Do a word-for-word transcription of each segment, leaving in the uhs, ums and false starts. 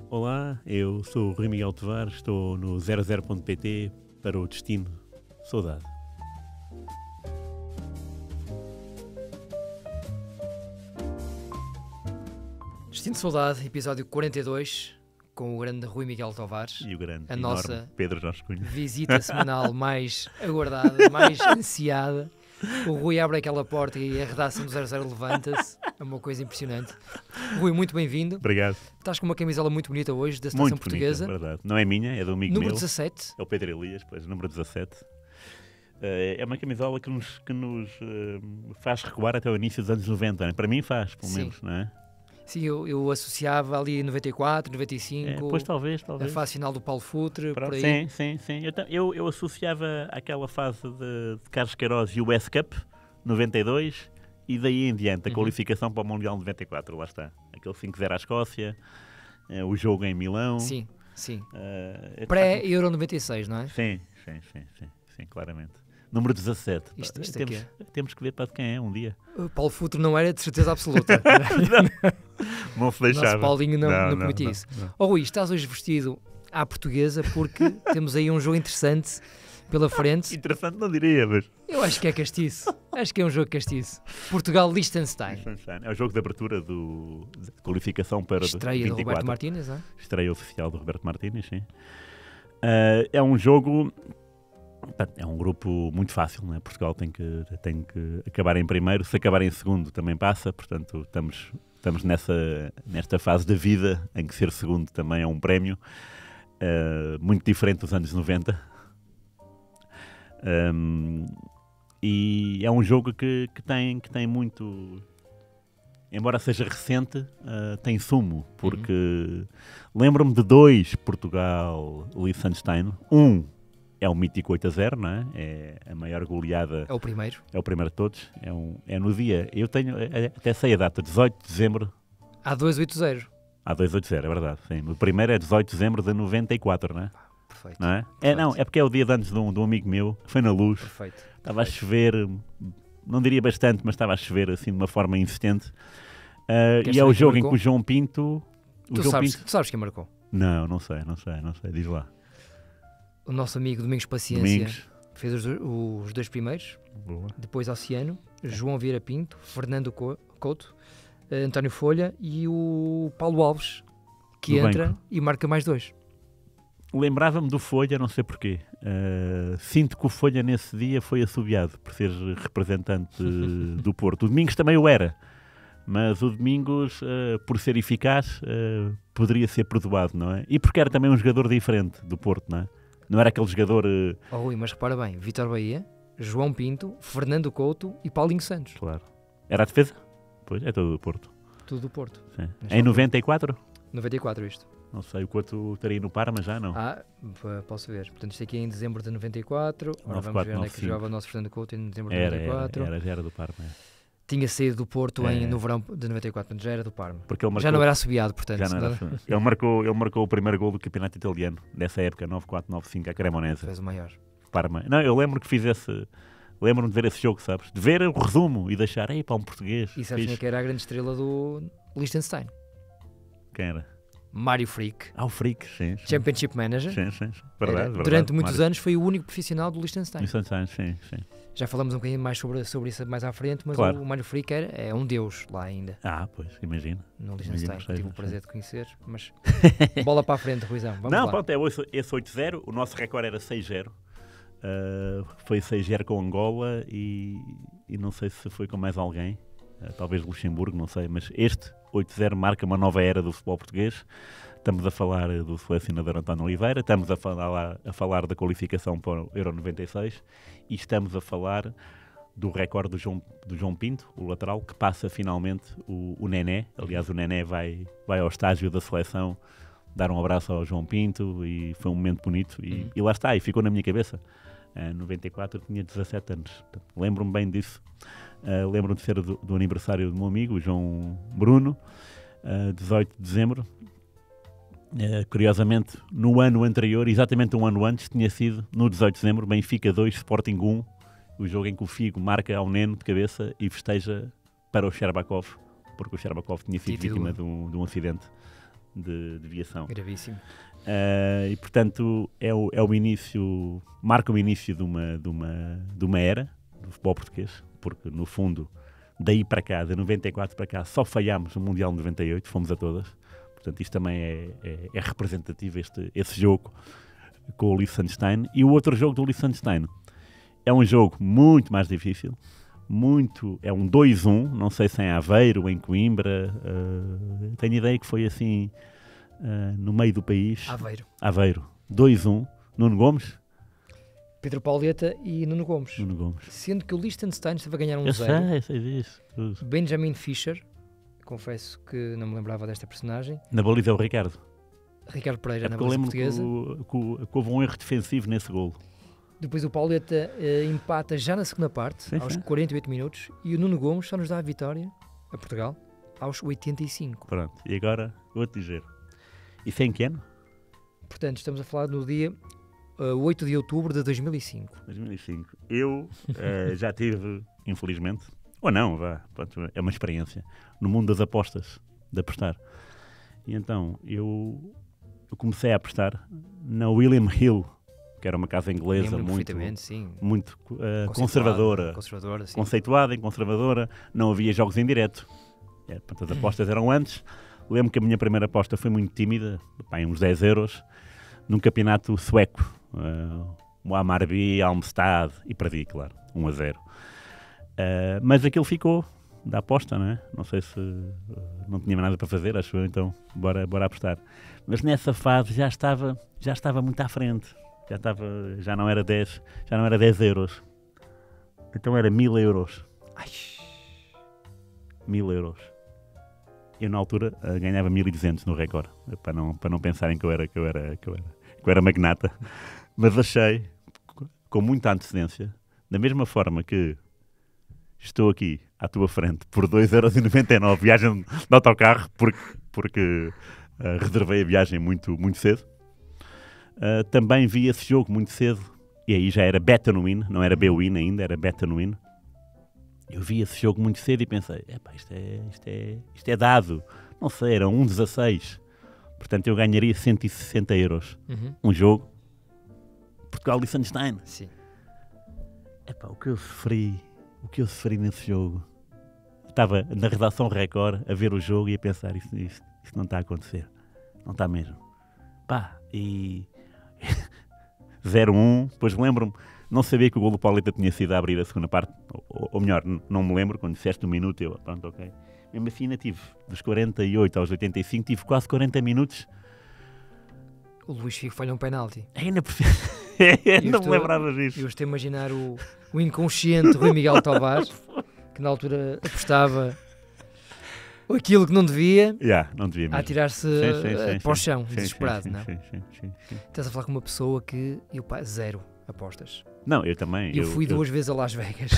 Olá, eu sou o Rui Miguel Tovar, estou no zero zero ponto pt para o Destino Saudade. Destino Saudade, episódio quarenta e dois, com o grande Rui Miguel Tovar. E o grande, a enorme nossa Pedro Jorge Cunha. Visita semanal mais aguardada, mais ansiada. O Rui abre aquela porta e a redação do zero zero levanta-se. É uma coisa impressionante. Rui, muito bem-vindo. Obrigado. Estás com uma camisola muito bonita hoje, da Seleção Muito Portuguesa. bonita, verdade. Não é minha, é do amigo Número meu. dezassete. É o Pedro Elias, pois, número dezassete. Uh, é uma camisola que nos, que nos uh, faz recuar até o início dos anos noventa. Né? Para mim faz, pelo Sim. menos, não é? Sim, eu, eu associava ali em noventa e quatro, noventa e cinco, É, pois talvez, talvez. a fase final do Paulo Futre, Pronto, por aí. sim, sim, sim. Eu, eu, eu associava aquela fase de, de Carlos Queiroz e o U S Cup, noventa e dois, e daí em diante, a Uhum. qualificação para o Mundial noventa e quatro, lá está. Aquele cinco zero à Escócia, eh, o jogo em Milão. Sim, sim. eh, Pré-Euro noventa e seis, não é? Sim, sim, sim, sim, sim, claramente. Número dezassete. Isto- Pá, isto temos, aqui temos que ver para de quem é um dia. O Paulo Futre não era de certeza absoluta. Não se O nosso deixava. Paulinho não, não, Não, permitia não, isso. não. Oh Rui, estás hoje vestido à portuguesa porque temos aí um jogo interessante pela frente. Interessante não diria, mas... Eu acho que é castiço. Acho que é um jogo castiço. Portugal-Liechtenstein. É o jogo de abertura do, de qualificação para Estreia vinte do e quatro. Roberto Martínez, não é? Estreia oficial do Roberto Martínez, sim. Ah, é um jogo... pá, É um grupo muito fácil, não é? Portugal tem que, tem que acabar em primeiro. Se acabar em segundo também passa. Portanto, estamos, estamos nessa, nesta fase da vida em que ser segundo também é um prémio. ah, muito diferente dos anos noventa. Um, e é um jogo que, que, tem, que tem muito... Embora seja recente, uh, tem sumo, porque Uhum. lembro-me de dois Portugal-Liechtenstein. Um é o mítico oito a zero, não é? É a maior goleada, É o primeiro. é o primeiro de todos. É, um, é no dia, eu tenho, é- até sei a data, dezoito de dezembro. Há dois oito zero. Há dois oito zero, é verdade. Sim. O primeiro é dezoito de dezembro de noventa e quatro, não é? Perfeito. Não é? É, não, é porque é o dia de anos de um, de um amigo meu, que foi na Luz. Perfeito. Estava a Perfeito. chover, não diria bastante, mas estava a chover assim de uma forma insistente. Uh, Queres e é saber o quem jogo em que marcou? o João Pinto. O Tu João sabes, Pinto... tu sabes quem marcou? Não, não sei, não sei, não sei. Diz lá. O nosso amigo Domingos Paciência Domingos. fez os, do- os dois primeiros. Boa. Depois Oceano, João Vieira Pinto, Fernando Co- Couto, eh, António Folha e o Paulo Alves, que Do entra banco. e marca mais dois. Lembrava-me do Folha, não sei porquê. Uh, sinto que o Folha nesse dia foi assobiado por ser representante do Porto. O Domingos também o era. Mas o Domingos, uh, por ser eficaz, uh, poderia ser perdoado, não é? E porque era também um jogador diferente do Porto, não é? Não era aquele jogador... Uh, Oh, Rui, mas repara bem, Vítor Bahia, João Pinto, Fernando Couto e Paulinho Santos. claro. Era a defesa? Pois, é todo do Porto. Tudo do Porto. Sim. Nesta Em altura. noventa e quatro? noventa e quatro isto. Não sei, o Couto estaria no Parma já, não? Ah, p- posso ver. Portanto, isto aqui é em dezembro de noventa e quatro. Ora, nove vamos quatro, ver onde é nove que cinco. jogava o nosso Fernando Couto em dezembro de Era, noventa e era, quatro. era, já era do Parma. É. Tinha saído do Porto em, É. no verão de noventa e quatro, portanto já era do Parma. Porque ele marcou, Já não era assobiado, portanto. já não era não- assim. ele, marcou, ele marcou o primeiro gol do campeonato italiano, dessa época, nove quatro nove cinco, a Cremonese. Fez o maior. Parma. Não, eu lembro que fiz esse... Lembro-me de ver esse jogo, sabes? De ver o resumo e deixar, ei, para um português. E sabes quem é Fiz. que era a grande estrela do Liechtenstein? Quem era? Mário Frick, Ah, o Freak, sim. sim. Championship Manager. Sim, sim, sim. Era- Verdade, verdade. durante muitos Mário. anos foi o único profissional do Liechtenstein. Liechtenstein, sim, sim. Já falamos um bocadinho mais sobre, sobre isso mais à frente, mas Claro. o Mário Frick era, é um deus lá ainda, Ah, pois, imagina. no Imagino Liechtenstein. que seja, Tive o sim. prazer de conhecer, mas bola para a frente, Ruizão. Vamos não, lá. pronto, é esse- esse oito zero. O nosso recorde era seis zero. Uh, foi seis zero com Angola e, e não sei se foi com mais alguém. Uh, talvez Luxemburgo, não sei. Mas este oito zero marca uma nova era do futebol português. Estamos a falar uh, do selecionador António Oliveira. Estamos a falar, a falar da qualificação para o Euro noventa e seis. E estamos a falar do recorde do João, do João Pinto, o lateral, que passa finalmente o, o Nené. Aliás, o Nené vai, vai ao estágio da seleção dar um abraço ao João Pinto e foi um momento bonito. E, Uhum. e lá está, e ficou na minha cabeça. Em noventa e quatro eu tinha dezassete anos. Portanto, lembro-me bem disso. Uh, lembro-me de ser do, do aniversário do meu amigo, o João Bruno, uh, dezoito de dezembro. Uh, curiosamente, no ano anterior, exatamente um ano antes, tinha sido, no dezoito de dezembro, Benfica dois, Sporting um, o jogo em que o Figo marca ao Neno de cabeça e festeja para o Sherbakov, porque o Sherbakov tinha sido Tinha tido vítima um- de um, de um acidente de, de viação. Gravíssimo. Uh, e, portanto, é o, é o início, marca o início de uma, de, uma, de uma era do futebol português, porque, no fundo, daí para cá, de noventa e quatro para cá, só falhámos o Mundial de noventa e oito, fomos a todas. Portanto, isto também é, é, é representativo, este, esse jogo com o Liechtenstein. E o outro jogo do Liechtenstein é um jogo muito mais difícil, muito, é um dois a um, não sei se em Aveiro ou em Coimbra, uh, tenho ideia que foi assim, uh, no meio do país. Aveiro. Aveiro, dois a um, Nuno Gomes? Pedro Pauleta e Nuno Gomes. Nuno Gomes. Sendo que o Liechtenstein esteve a ganhar um Eu zero. sei, sei disso. tudo. Benjamin Fischer, confesso que não me lembrava desta personagem. Na baliza é o Ricardo. Ricardo Pereira É na porque eu baliza lembro que, portuguesa. o- que o- que houve um erro defensivo nesse golo. Depois o Pauleta eh, empata já na segunda parte, Sim, aos sim. quarenta e oito minutos. E o Nuno Gomes só nos dá a vitória a Portugal aos oitenta e cinco. Pronto, e agora vou-te dizer. Isso é em que ano? Portanto, estamos a falar no dia eh, oito de outubro de dois mil e cinco. dois mil e cinco. Eu eh, já tive, infelizmente, ou não, vá, pronto, é uma experiência, no mundo das apostas, de apostar. E então, eu, eu comecei a apostar na William Hill, que era uma casa inglesa Lembro-me muito, perfeitamente, sim. muito eh, Conceituada, conservadora, Conservadora, sim. conceituada e conservadora, não havia jogos em direto. É, portanto, as apostas eram antes. Lembro que a minha primeira aposta foi muito tímida, pá, uns dez euros, num campeonato sueco, uh, o Hammarby, Almstad, e perdi, claro, um a zero. Uh, mas aquilo ficou da aposta, não é? Não sei se uh, não tinha mais nada para fazer, acho eu, então bora, bora apostar. Mas nessa fase já estava, já estava muito à frente, já, estava, já, não era dez, já não era dez euros, então era mil euros. Ai, Mil euros. Eu na altura uh, ganhava mil e duzentos no Record, para não, para não pensarem que eu era, que eu era, que eu era, que eu era magnata. Mas achei, com muita antecedência, da mesma forma que estou aqui à tua frente por dois euros e noventa e nove viagem de autocarro, porque, porque uh, reservei a viagem muito, muito cedo. Uh, também vi esse jogo muito cedo, e aí já era Bet and Win, não era B-Win ainda, era Bet and Win. Eu vi esse jogo muito cedo e pensei, epá, isto é, isto é, isto é dado. Não sei, era um dezasseis. Portanto, eu ganharia cento e sessenta euros. uhum, Um jogo. Portugal-Liechtenstein. sim. Epá, o que eu sofri, o que eu sofri nesse jogo. Estava na redação Record a ver o jogo e a pensar, isto, isto, isto não está a acontecer. Não está mesmo. Pá, e... zero a um, depois lembro-me, não sabia que o golo do Pauleta tinha sido a abrir a segunda parte, ou, ou melhor, n- não me lembro, quando disseste um minuto, eu, pronto, ok. Mesmo assim ainda tive, dos quarenta e oito aos oitenta e cinco, tive quase quarenta minutos, O Luís Figo falha um penalti. ainda por Eu não estou- me lembrava disso. Eu estou a imaginar o, o inconsciente Rui Miguel Tovar, que na altura apostava aquilo que não devia, Já, não devia a mesmo. atirar-se Sim, sim, eh, sim, para o sim. chão, Sim, desesperado, sim, não é? sim, sim, sim, sim. Estás a falar com uma pessoa que, eu pá, zero apostas. Não, eu também. Eu, fui eu, duas vezes a Las Vegas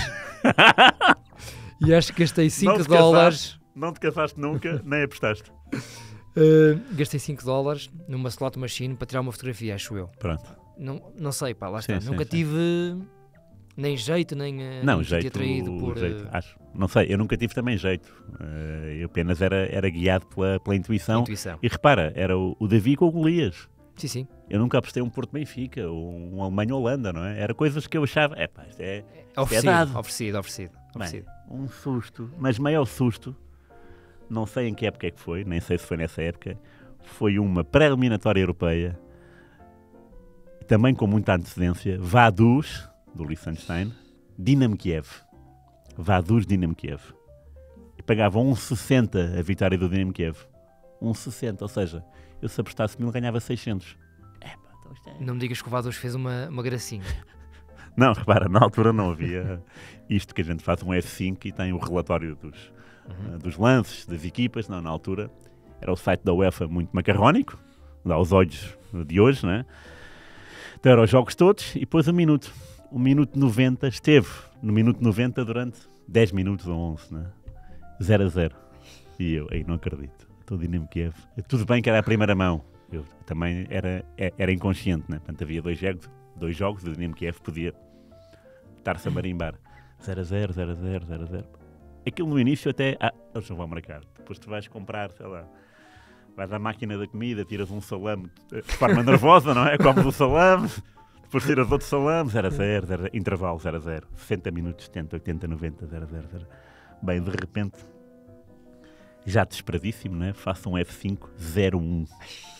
e acho que gastei Não cinco te dólares. Não te casaste nunca, nem apostaste. eh, gastei cinco dólares numa slot machine para tirar uma fotografia, acho eu. Pronto. Não, não sei, pá, lá Sim, está. sim, Nunca sim. tive nem jeito, nem, eh, Não, nem me sentia jeito, atraído por. jeito, eh, acho. Não sei, eu nunca tive também jeito. Eh, eu apenas era, era guiado pela, pela intuição. intuição. E repara, era o, o Davi com o Golias. Sim, sim. Eu nunca apostei um Porto Benfica, ou um Alemanha-Holanda, não é? Era coisas que eu achava, é pá, isto é Oferecido, dado. oferecido, oferecido, bem, oferecido. um susto, mas maior susto, não sei em que época é que foi, nem sei se foi nessa época, foi uma pré-eliminatória europeia, também com muita antecedência, Vaduz, do Liechtenstein, Dinamo Kiev. Vaduz, Dinamo Kiev. E pagavam um vírgula sessenta a vitória do Dinamo Kiev. um vírgula sessenta, ou seja, eu se apostasse mil ganhava seiscentos. É pá, então isto é... Não me digas que o Vados fez uma, uma gracinha. Não, repara, na altura não havia isto que a gente faz um F cinco e tem o relatório dos, Uhum. uh, dos lances, das equipas. Não, na altura era o site da UEFA muito macarrónico, dá aos olhos de hoje, não é? Então eram os jogos todos e depois um minuto. O minuto noventa esteve no minuto noventa durante dez minutos ou onze, não é? zero a zero. E eu, aí não acredito. Estou Dinamo Kiev. Tudo bem que era a primeira mão. Eu também era, era inconsciente, né? Portanto, havia dois jogos, dois jogos, o Dinamo Kiev podia estar-se a marimbar. zero a zero, zero a zero, zero a zero. Aquilo no início até... Ah, eles não vão marcar. Depois tu vais comprar, sei lá, vais à máquina da comida, tiras um salame de forma nervosa, não é? Comes o salame, depois tiras outro salame, zero a zero, zero, intervalo zero a zero, sessenta minutos, setenta, oitenta, noventa, zero a zero, zero. Bem, de repente, já desesperadíssimo, não é? Faço um F cinco, zero a um.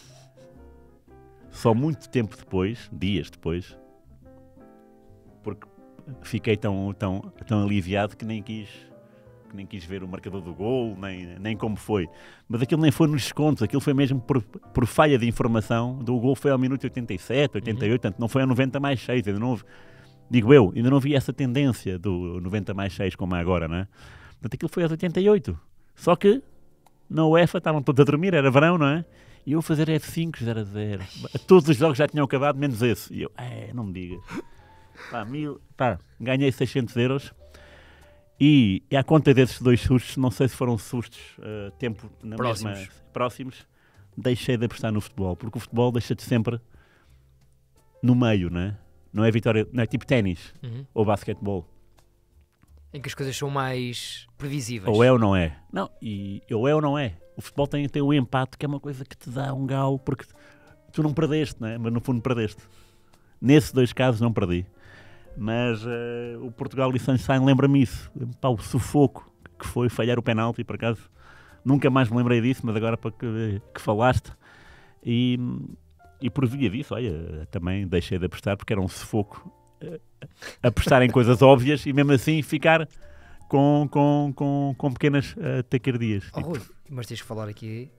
Só muito tempo depois, dias depois, porque fiquei tão, tão, tão aliviado que nem quis, que nem quis ver o marcador do gol, nem, nem como foi. Mas aquilo nem foi nos descontos, aquilo foi mesmo por, por falha de informação. Do gol foi ao minuto oitenta e sete, oitenta e oito, uhum. Portanto não foi ao noventa mais seis. Ainda não, digo eu, ainda não vi essa tendência do noventa mais seis como é agora, não é? Portanto aquilo foi aos oitenta e oito. Só que na UEFA estavam todos a dormir, era verão, não é? E eu a fazer F cinco, zero a zero. Todos os jogos já tinham acabado, menos esse. E eu, é, não me diga. Pá, mil, pá, ganhei seiscentos euros. E, e à conta desses dois sustos, não sei se foram sustos uh, tempo na próximos. mesma, próximos, deixei de apostar no futebol. Porque o futebol deixa-te sempre no meio, não é? Não é vitória, não é tipo ténis Uhum. ou basquetebol. Em que as coisas são mais previsíveis. Ou é ou não é. Não, e ou é ou não é. O futebol tem, tem o empate, que é uma coisa que te dá um galo, porque tu não perdeste, não é? Mas no fundo perdeste. Nesses dois casos não perdi. Mas uh, o Portugal e Liechtenstein lembra-me isso. Pá, o sufoco que foi falhar o penalti, por acaso. Nunca mais me lembrei disso, mas agora para que, que falaste. E, e por via disso, olha, também deixei de apostar, porque era um sufoco uh, apostar em coisas óbvias e mesmo assim ficar com, com, com, com pequenas uh, taquiardias. Oh, tipo. Rui, mas tens que falar aqui.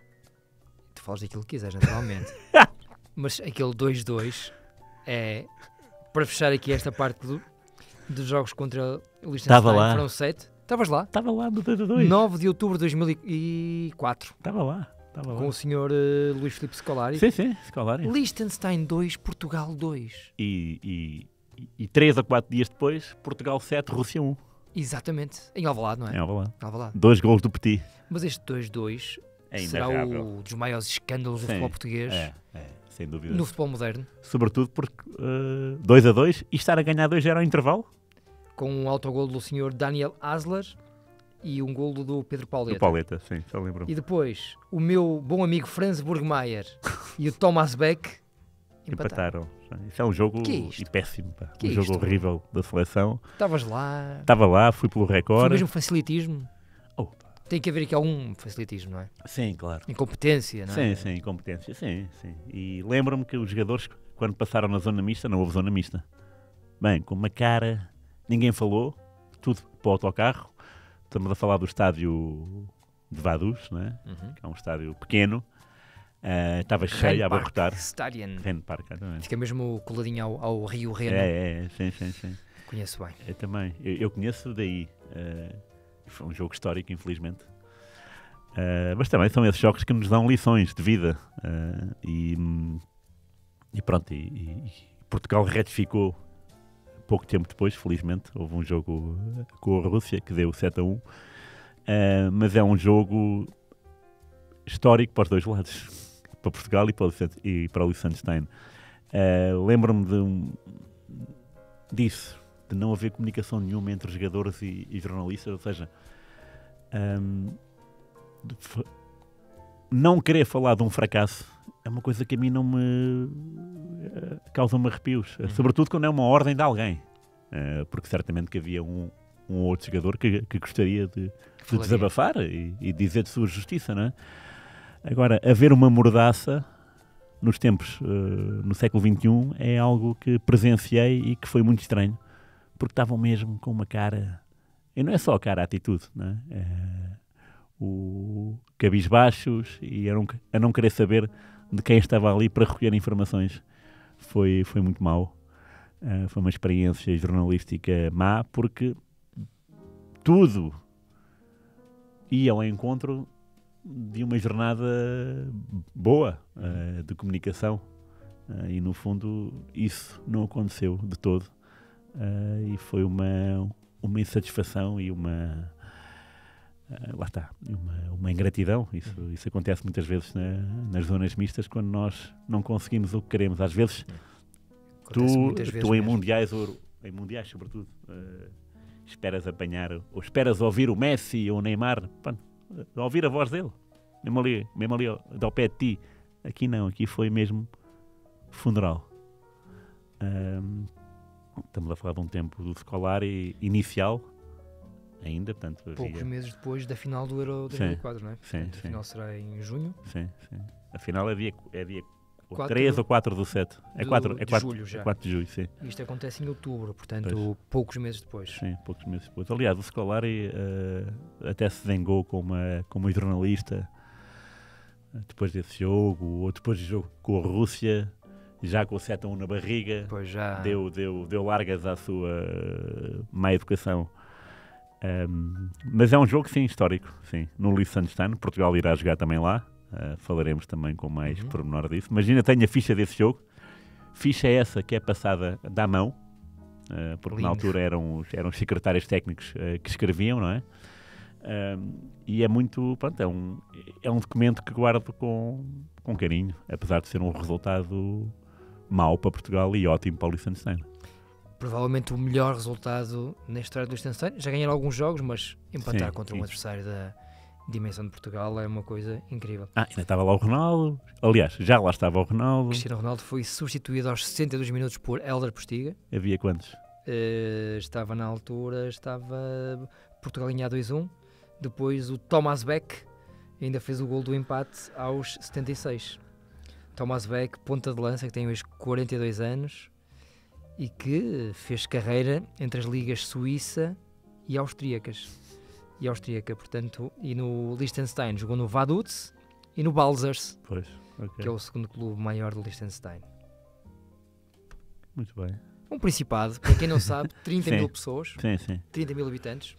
Tu falas daquilo que quiseres, naturalmente. Mas aquele dois dois é. Para fechar aqui esta parte do, dos jogos contra o Liechtenstein, foram sete. Estavas lá? Estava lá no dois a dois. nove de outubro de dois mil e quatro. Estava lá. Estava lá. Com o senhor uh, Luís Filipe Scolari. Sim, sim, Scolari. Liechtenstein dois, Portugal dois. E, e, e três a quatro dias depois, Portugal sete, Rússia um. Exatamente. Em Alvalade, não é? Em Alvalade. Alvalade. Dois golos do Petit. Mas este dois dois É será inarrável. um dos maiores escândalos do Sim, futebol português. É, é, sem dúvida. No futebol moderno. Sobretudo porque uh, dois a dois e estar a ganhar dois a zero ao intervalo. Com um autogol do senhor Daniel Asler e um golo do Pedro Pauleta. Do Pauleta, sim, só lembro. E depois, o meu bom amigo Franz Burgmeier e o Thomas Beck empataram. empataram. Isso é um jogo Que é isto? e péssimo. Pá. Que Um é jogo isto? horrível da seleção. Estavas lá. Estava lá, fui pelo Foi recorde. mesmo facilitismo. Oh, pá. Tem que haver aqui algum facilitismo, não é? Sim, claro. Incompetência, não é? Sim, sim, incompetência, sim, sim. E lembro-me que os jogadores, quando passaram na zona mista, não houve zona mista. Bem, com uma cara, ninguém falou, tudo para o autocarro. Estamos a falar do estádio de Vaduz, não é? Uhum. Que é um estádio pequeno. Uh, estava cheio a abarrotar. Stadion. Reno Park, exatamente. Fica mesmo coladinho ao, ao Rio Reno. É, é, sim, sim, sim. Conheço bem. Eu também. Eu, eu conheço daí. Uh, foi um jogo histórico, infelizmente. Uh, mas também são esses jogos que nos dão lições de vida. Uh, e, e pronto, e, e Portugal retificou pouco tempo depois, felizmente. Houve um jogo com a Rússia que deu sete a um. Uh, mas é um jogo histórico para os dois lados. Para Portugal e para o, e para o Liechtenstein. Uh, lembro-me de um, disso, de não haver comunicação nenhuma entre jogadores e, e jornalistas, ou seja, um, de, não querer falar de um fracasso é uma coisa que a mim não me uh, causa-me arrepios, uhum. Sobretudo quando é uma ordem de alguém, uh, porque certamente que havia um, um outro jogador que, que gostaria de, de desabafar e, e dizer de sua justiça, não é? Agora, haver uma mordaça nos tempos, uh, no século vinte e um, é algo que presenciei e que foi muito estranho, porque estavam mesmo com uma cara, e não é só a cara, a atitude, não é? É, o cabisbaixos e a não, a não querer saber de quem estava ali para recolher informações. Foi, foi muito mau. Uh, foi uma experiência jornalística má, porque tudo ia ao encontro de uma jornada boa uh, de comunicação uh, e no fundo isso não aconteceu de todo uh, e foi uma, uma insatisfação e uma uh, lá está, uma, uma ingratidão. Isso, isso acontece muitas vezes na, nas zonas mistas, quando nós não conseguimos o que queremos. Às vezes tu, vezes tu em mesmo. mundiais ou em mundiais sobretudo uh, esperas apanhar ou esperas ouvir o Messi ou o Neymar, pronto, ouvir a voz dele. mesmo ali, mesmo ali ao, ao pé de ti. Aqui não, aqui foi mesmo funeral. Um, estamos a falar de um tempo do escolar e inicial, ainda, portanto... Poucos havia... meses depois da final do Euro dois mil e quatro, não é? Sim, Portanto, sim. A final será em junho. Sim, sim. A final é dia, é dia quatro três ou quatro do sete. É do- quatro, é de quatro, julho já. é quatro de julho, sim. Isto acontece em outubro, portanto, Pois. poucos meses depois. Sim, poucos meses depois. Aliás, o Scolari uh, até se zangou com uma, com uma jornalista uh, depois desse jogo, ou depois do jogo com a Rússia, já com o sete a um na barriga, Depois já... deu, deu, deu largas à sua uh, má educação. Um, mas é um jogo, sim, histórico, sim. No Liechtenstein, Portugal irá jogar também lá. Uh, falaremos também com mais Uhum. pormenor disso. Imagina, tenho a ficha desse jogo. Ficha essa que é passada da mão, uh, porque Lindo. na altura eram os, eram os secretários técnicos uh, que escreviam, não é? Um, e é muito, pronto, é um, é um documento que guardo com, com carinho, apesar de ser um resultado mau para Portugal e ótimo para o Liechtenstein. Provavelmente o melhor resultado na história do Liechtenstein. Já ganharam alguns jogos, mas empatar Sim, contra sim. um adversário da dimensão de Portugal é uma coisa incrível. Ah, ainda estava lá o Ronaldo. Aliás, já lá estava o Ronaldo. Cristiano Ronaldo foi substituído aos sessenta e dois minutos por Hélder Postiga. Havia quantos? Eh, estava na altura, estava Portugal ganhar dois a um. Depois o Thomas Beck ainda fez o gol do empate aos setenta e seis. Thomas Beck, ponta de lança, que tem hoje quarenta e dois anos e que fez carreira entre as ligas suíça e austríacas. E austríaca, portanto, e no Liechtenstein jogou no Vaduz e no Balzers, Pois, ok. que é o segundo clube maior do Liechtenstein. Muito bem. Um principado, para quem não sabe, trinta Sim. mil pessoas, Sim, sim. trinta mil habitantes.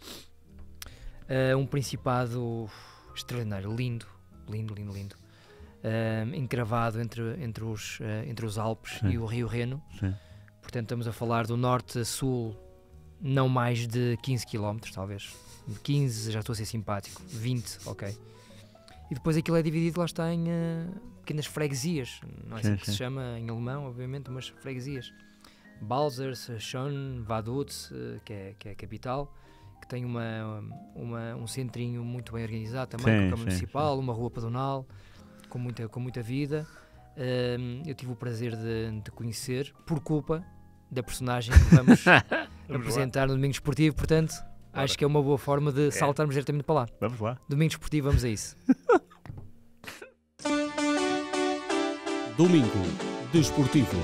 Uh, um principado extraordinário, lindo, lindo, lindo, lindo. Uh, encravado entre, entre, os, uh, entre os Alpes Sim. e o Rio Reno. Sim. Portanto, estamos a falar do norte a sul, não mais de quinze quilómetros, talvez. quinze, já estou a ser simpático. vinte, ok. E depois aquilo é dividido, lá está, em uh, pequenas freguesias. Não é Sim, assim que sim. se chama em alemão, obviamente, mas freguesias. Balzers, Schön, Vaduz, uh, que, é, que é a capital, que tem uma, uma, um centrinho muito bem organizado também, Sim, com a Câmara sim, Municipal, uma rua pedonal, com muita, com muita vida. Um, eu tive o prazer de, de conhecer, por culpa da personagem que vamos apresentar no Domingo Esportivo, portanto, Bora. acho que é uma boa forma de saltarmos diretamente para lá. Vamos lá. Domingo Esportivo, vamos a isso. Domingo Desportivo.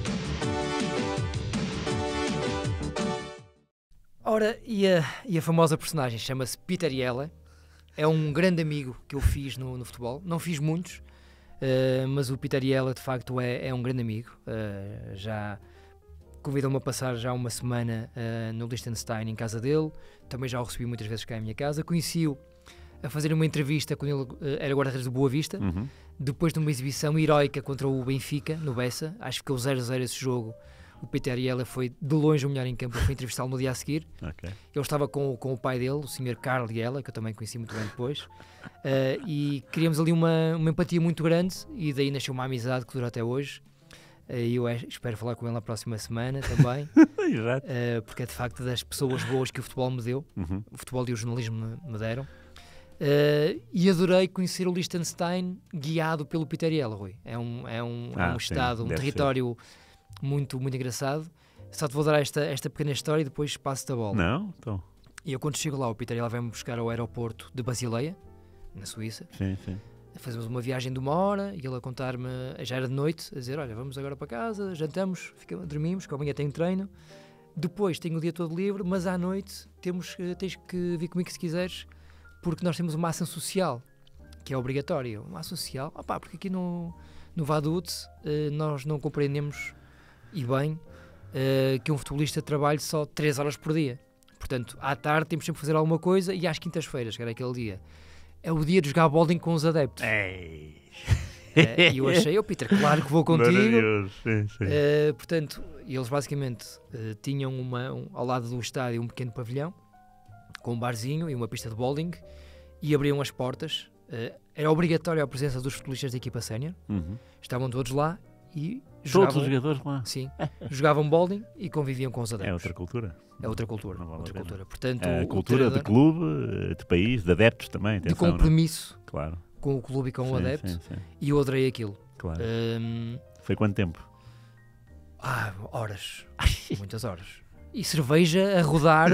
Ora, e a, e a famosa personagem chama-se Peter Yelle, é um grande amigo que eu fiz no, no futebol, não fiz muitos, uh, mas o Peter Yelle de facto é, é um grande amigo, uh, já convidou-me a passar já uma semana uh, no Liechtenstein em casa dele, também já o recebi muitas vezes cá em minha casa, conheci-o a fazer uma entrevista quando ele uh, era guarda-redes do Boa Vista, Uhum. depois de uma exibição heroica contra o Benfica, no Bessa, acho que ficou zero a zero esse jogo. O Peter Yelle foi de longe o melhor em campo, eu fui entrevistá-lo no dia a seguir. Ok. Ele estava com, com o pai dele, o senhor Carl Yelle, que eu também conheci muito bem depois, uh, e criamos ali uma, uma empatia muito grande, e daí nasceu uma amizade que dura até hoje. Uh, e eu é, espero falar com ele na próxima semana também, Exato. uh, porque é de facto das pessoas boas que o futebol me deu, Uhum. o futebol e o jornalismo me, me deram. Uh, e adorei conhecer o Liechtenstein guiado pelo Peter Yelle, Rui. É um, é um, é Ah, um sim, estado, um deve território muito, muito engraçado. Só te vou dar esta, esta pequena história e depois passo-te a bola. Não? Então. E eu quando chego lá, o Peter Yelle vai-me buscar ao aeroporto de Basileia, na Suíça. Sim, sim. Fazemos uma viagem de uma hora e ele a contar-me, já era de noite, a dizer, olha, vamos agora para casa, jantamos, fica, dormimos, que amanhã tenho treino. Depois tenho o dia todo livre, mas à noite temos, eh, tens que vir comigo se quiseres, porque nós temos uma ação social, que é obrigatória. Uma ação social, opá, porque aqui no, no Vaduz eh, nós não compreendemos, e bem, eh, que um futebolista trabalhe só três horas por dia. Portanto, à tarde temos sempre que fazer alguma coisa e às quintas-feiras, que era aquele dia, é o dia de jogar bowling com os adeptos. Ei. Eh, E eu achei, oh Peter, claro que vou contigo. Maravilhoso. Sim, sim. Uh, portanto, eles basicamente uh, tinham uma, um, ao lado do estádio um pequeno pavilhão com um barzinho e uma pista de bowling e abriam as portas. Uh, era obrigatória a presença dos futebolistas da equipa sénior. Uhum. Estavam todos lá e Todos jogavam, os jogadores lá. sim, jogavam bowling e conviviam com os adeptos. É outra cultura. É outra cultura. Não vale outra a pena. cultura. Portanto, É a o cultura de treinador- clube, de país, de adeptos também. de Atenção, não é? compromisso Claro. com o clube e com sim, o adepto, sim, sim. e eu adorei aquilo. Claro. Um, Foi quanto tempo? ah, horas. Muitas horas. E cerveja a rodar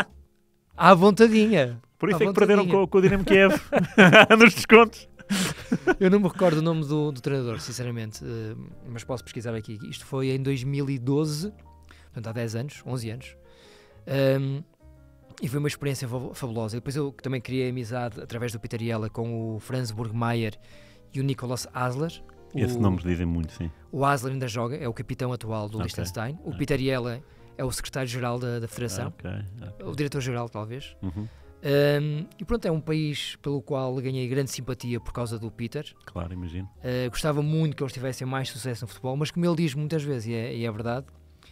à vontadinha. Por isso à é que perderam vontadinha. com, com o Dinamo Kiev nos descontos. Eu não me recordo o nome do, do treinador, sinceramente, uh, mas posso pesquisar aqui. Isto foi em dois mil e doze, portanto há dez anos, onze anos. Um, e foi uma experiência fabulosa. E depois eu também criei amizade através do Peter Yella com o Franz Burgmeier e o Nicolas Hasler. Esse o, nome dizem muito, sim. O Hasler ainda joga, é o capitão atual do Okay. Liechtenstein. O Ah. Peter Yella é o secretário-geral da, da Ah, federação, ok, ok. o diretor-geral talvez. Uhum. Um, e pronto, é um país pelo qual ganhei grande simpatia por causa do Peter. Claro, imagino. Uh, gostava muito que eles tivessem mais sucesso no futebol, mas como ele diz muitas vezes, e é, e é verdade,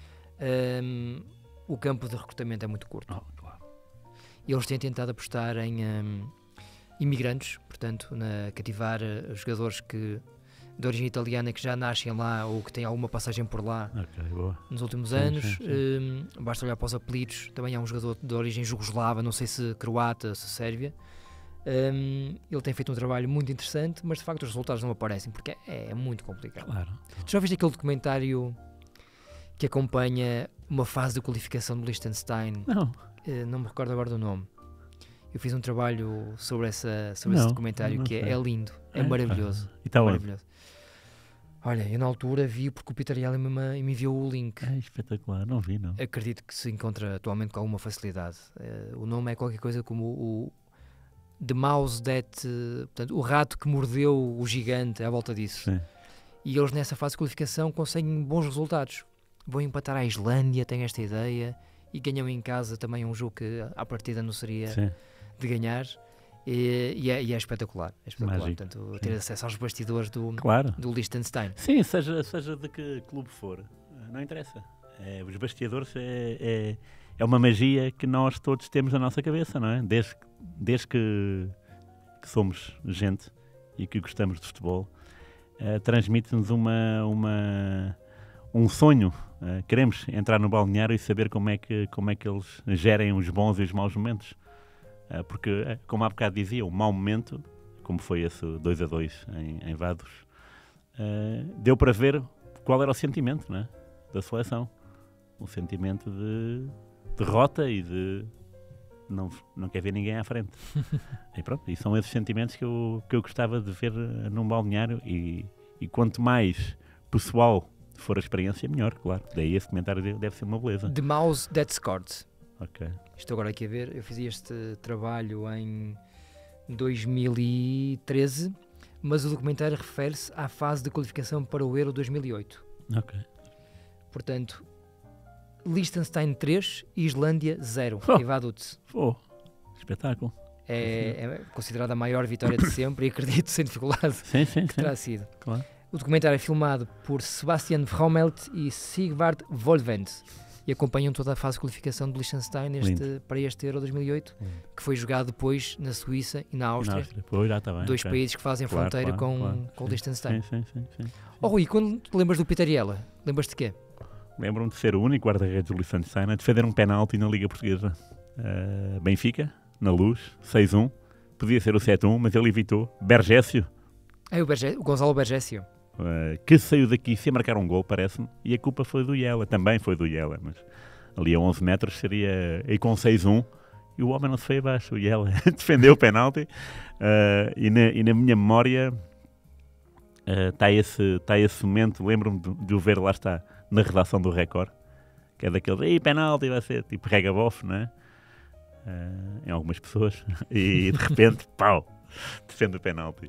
um, o campo de recrutamento é muito curto. Oh, claro. E eles têm tentado apostar em um, imigrantes, portanto, na cativar uh, jogadores que, de origem italiana que já nascem lá ou que têm alguma passagem por lá Ok, boa. nos últimos Sim, anos. sim, sim. Um, basta olhar para os apelidos. Também há um jogador de origem jugoslava, não sei se croata, se sérvia. Um, ele tem feito um trabalho muito interessante, mas de facto os resultados não aparecem porque é, é muito complicado. Claro. Tu já viste aquele documentário que acompanha uma fase de qualificação do Liechtenstein? Não. Uh, não me recordo agora do nome. Eu fiz um trabalho sobre, essa, sobre Não, esse documentário não que é, sei. é lindo, é, É? maravilhoso. Ah, e está onde? maravilhoso. Olha, eu na altura vi porque o Peter Yella me, me enviou o link. É espetacular, não vi, não. Acredito que se encontra atualmente com alguma facilidade. Uh, o nome é qualquer coisa como o, o The Mouse That, uh, portanto, o rato que mordeu o gigante, à volta disso. Sim. E eles nessa fase de qualificação conseguem bons resultados. Vão empatar a Islândia, tenho esta ideia, e ganham em casa também um jogo que à partida não seria Sim. de ganhar. E, e, é, e é espetacular. É espetacular. Mágico. Portanto, Sim. ter acesso aos bastidores do, Claro. do Liechtenstein. Sim, seja, seja de que clube for, não interessa. É, os bastidores é, é, é uma magia que nós todos temos na nossa cabeça, não é? Desde, desde que, que somos gente e que gostamos de futebol, uh, transmite-nos uma, uma, um sonho. Uh, queremos entrar no balneário e saber como é que, como é que eles gerem os bons e os maus momentos. Uh, porque, como há bocado dizia, o mau momento, como foi esse dois a dois em, em Vados, uh, deu para ver qual era o sentimento, né, da seleção. Um sentimento de derrota e de não, não quer ver ninguém à frente. E pronto, e são esses sentimentos que eu, que eu gostava de ver uh, num balneário e, e quanto mais pessoal for a experiência, melhor, claro. Daí esse comentário deve ser uma beleza. The Mouse That Scored. Ok. Estou agora aqui a ver, eu fiz este trabalho em dois mil e treze, mas o documentário refere-se à fase de qualificação para o Euro dois mil e oito. Ok. Portanto, Liechtenstein três, Islândia zero, Oh. em Vaduz. Oh, espetáculo. É, é considerada a maior vitória de sempre e acredito sem dificuldade Sim, sim, que sim. terá sido. Claro. O documentário é filmado por Sebastian Vrommelt e Sigvard Volvend e acompanham toda a fase de qualificação do Liechtenstein neste, para este Euro dois mil e oito, Lindo. que foi jogado depois na Suíça e na Áustria, Na Áustria. Pois, já está bem. dois ok. países que fazem Claro, fronteira claro, com, claro. com o Sim, Liechtenstein. Sim, sim, sim, sim. Oh Rui, quando te lembras do Peter Yella, lembras-te de quê? Lembro-me de ser o único guarda-redes do Liechtenstein a defender um penalti na Liga Portuguesa. Uh, Benfica, na Luz, seis a um. Podia ser o sete a um, mas ele evitou. Bergésio, É o, Berge, o Gonzalo Bergésio. uh, que saiu daqui sem marcar um gol, parece-me, e a culpa foi do Yella. Também foi do Yella, mas ali a onze metros seria aí com seis a um e o homem não se foi abaixo. O Yella defendeu o penalti uh, e, na, e na minha memória está uh, esse, tá esse momento. Lembro-me de, de o ver, lá está, na redação do Record, que é daqueles, aí penalti vai ser tipo regabof, não é? Uh, em algumas pessoas, e de repente, pau, defende o penalti.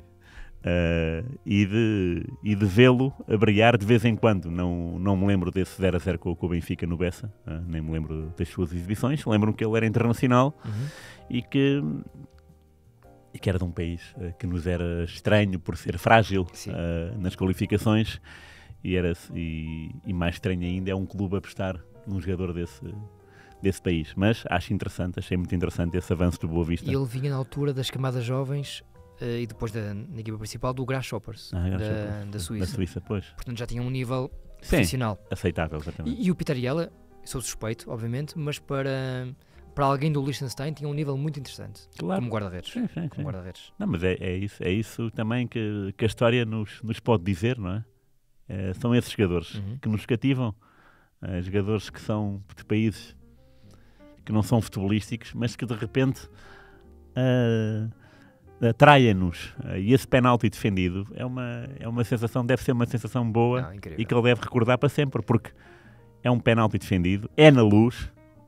Uh, e de, e de vê-lo a brilhar de vez em quando. Não, não me lembro desse zero a zero com, com o Benfica no Bessa, uh, nem me lembro das suas exibições. Lembro-me que ele era internacional Uhum. e, que, e que era de um país uh, que nos era estranho por ser frágil uh, nas qualificações, e, era, e, e mais estranho ainda é um clube apostar num jogador desse, desse país. Mas acho interessante, achei muito interessante esse avanço do Boa Vista. E ele vinha na altura das camadas jovens uh, e depois da na equipa principal do Grasshoppers, Ah, da, Grasshoppers, da sim, Suíça. Da Suíça, pois. Portanto já tinha um nível Sim, profissional. aceitável, exatamente. E, e o Peter Yella, sou suspeito, obviamente, mas para, para alguém do Liechtenstein, tinha um nível muito interessante. Claro. Como guarda-redes. Sim, sim, Como sim. guarda-redes. Não, mas é, é, isso, é isso também que, que a história nos, nos pode dizer, não é? É, são esses jogadores Uhum. que nos cativam, é, jogadores que são de países que não são futebolísticos, mas que de repente uh, atraem-nos. Uh, e esse penalti defendido é uma, é uma sensação, deve ser uma sensação boa Não, incrível. e que ele deve recordar para sempre, porque é um penalti defendido, é na luz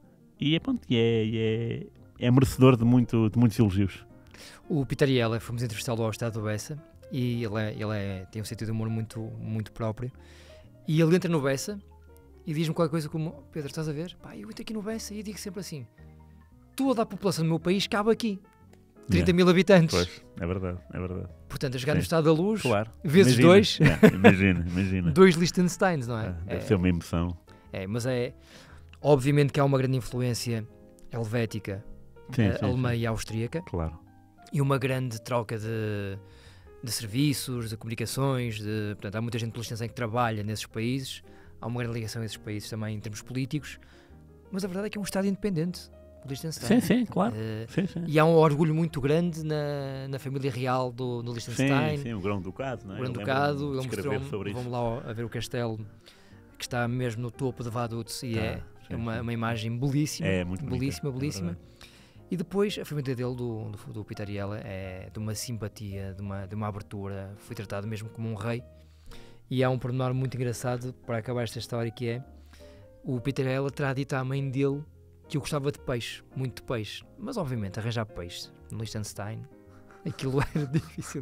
e é, pronto, e é, e é, é merecedor de, muito, de muitos elogios. O Pitariela, fomos entrevistá-lo ao Estado do Bessa e ele, é, ele é, tem um sentido de humor muito, muito próprio. E ele entra no Bessa e diz-me qualquer coisa como: Pedro, estás a ver? Pá, eu entro aqui no Bessa e digo sempre assim: toda a população do meu país cabe aqui. trinta mil habitantes. Pois, é verdade, é verdade. Portanto, a jogar Sim. no Estado da Luz, Claro. vezes Imagina. dois, Yeah, imagina, imagina. dois Liechtensteins, não é? Ah, deve é, ser uma emoção. é, mas é obviamente que há uma grande influência helvética, Sim, eh, sim, alemã sim. e austríaca, Claro. e uma grande troca de, de serviços, de comunicações, de, portanto, há muita gente do Liechtenstein que trabalha nesses países, há uma grande ligação a esses países também em termos políticos, mas a verdade é que é um Estado independente, o Liechtenstein. Sim, sim, claro. Eh, Sim, sim. e há um orgulho muito grande na, na família real do, do Liechtenstein. Sim, sim, o Grão-Ducado, não é? O Eu Grão-Ducado, lembro-me ele de escrever mostrou-me, sobre isso. vamos lá a ver o castelo que está mesmo no topo de Vaduz e Tá, é sim, uma, sim. uma imagem belíssima, É muito bonita, belíssima, é belíssima. verdade. E depois a família dele, do, do, do Pitariela, é de uma simpatia, de uma, de uma abertura, foi tratado mesmo como um rei. E há um pormenor muito engraçado para acabar esta história, que é: o Pitariela terá dito à mãe dele que eu gostava de peixe, muito de peixe, mas obviamente arranjar peixe no Liechtenstein, aquilo era difícil.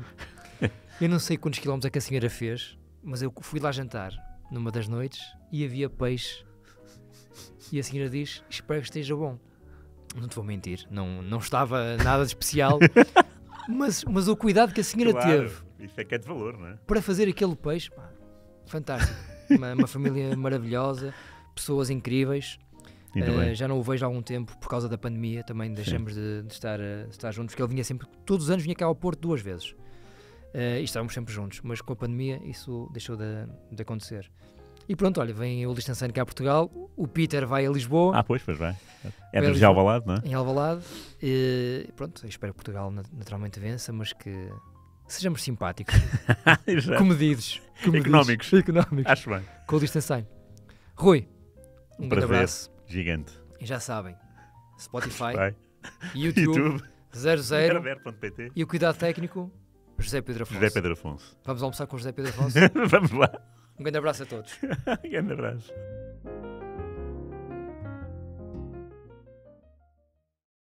Eu não sei quantos quilómetros é que a senhora fez, mas eu fui lá jantar numa das noites e havia peixe. E a senhora diz: espero que esteja bom. Não te vou mentir, não, não estava nada de especial, mas, mas o cuidado que a senhora Claro, teve isso é que é de valor, não é? para fazer aquele peixe, pá, fantástico. Uma, uma família maravilhosa, pessoas incríveis. Ainda Uh, bem. já não o vejo há algum tempo por causa da pandemia, também deixamos de, de estar, uh, de estar juntos, porque ele vinha sempre, todos os anos vinha cá ao Porto duas vezes. Uh, e estávamos sempre juntos, mas com a pandemia isso deixou de, de acontecer. E pronto, olha, vem o Liechtenstein cá a Portugal, o Peter vai a Lisboa, Ah, pois, pois vai. É Vai do a já Alvalade, não é? em Alvalade, e pronto, eu espero que Portugal nat- naturalmente vença, mas que sejamos simpáticos, Exato. comedidos, comedidos, Económicos. económicos, Acho bem. com o Liechtenstein. Rui, um grande Prazer. abraço, Gigante. e já sabem, Spotify, Vai. YouTube, YouTube. zero zero zero ponto pt. e o cuidado técnico, José Pedro Afonso. José Pedro Afonso. Vamos almoçar com o José Pedro Afonso. Vamos lá. Um grande abraço a todos. Grande abraço.